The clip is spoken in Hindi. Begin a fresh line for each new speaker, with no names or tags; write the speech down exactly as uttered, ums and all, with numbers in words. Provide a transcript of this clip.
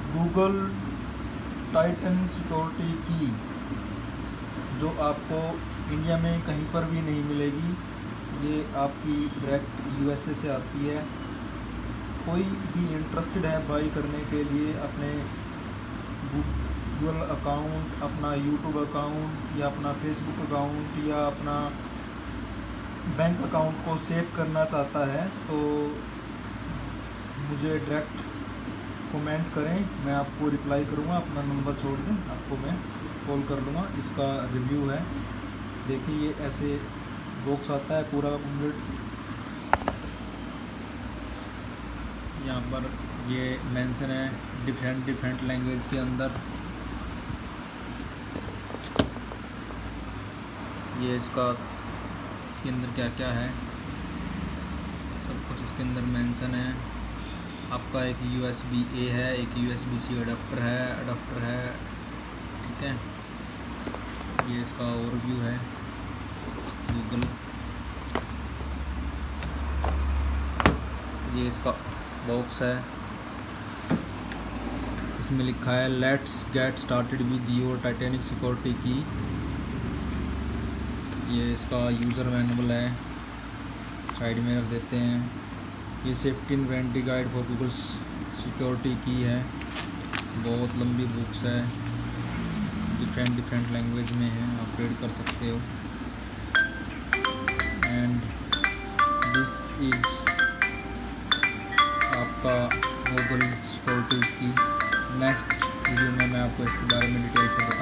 गूगल टाइटन सिक्योरिटी की, जो आपको इंडिया में कहीं पर भी नहीं मिलेगी। ये आपकी डायरेक्ट यूएसए से आती है। कोई भी इंटरेस्टेड है बाई करने के लिए अपने गूगल अकाउंट, अपना यूट्यूब अकाउंट या अपना फेसबुक अकाउंट या अपना बैंक अकाउंट को सेव करना चाहता है, तो मुझे डायरेक्ट कमेंट करें, मैं आपको रिप्लाई करूँगा। अपना नंबर छोड़ दें, आपको मैं कॉल कर लूँगा। इसका रिव्यू है, देखिए ये ऐसे बॉक्स आता है पूरा कंप्लीट। यहाँ पर ये मेंशन है डिफरेंट डिफरेंट लैंग्वेज के अंदर। ये इसका इसके अंदर क्या क्या है सब कुछ इसके अंदर मेंशन है। आपका एक यू एस बी ए है, एक U S B C adapter है अडाप्टर है ठीक है। ये इसका ओवरव्यू है गूगल। ये इसका बॉक्स है, इसमें लिखा है let's get started with your Titanic security की। ये इसका यूज़र मैनुअल है, साइड में रख देते हैं। ये safety and warranty guide for Google security की है, बहुत लंबी बुक्स है, डिफरेंट डिफरेंट लैंग्वेज में है, आप रीड कर सकते हो। एंड दिस इज आपका गूगल सिक्योरिटी की। नेक्स्ट वीडियो में मैं आपको इसके बारे में डिटेल से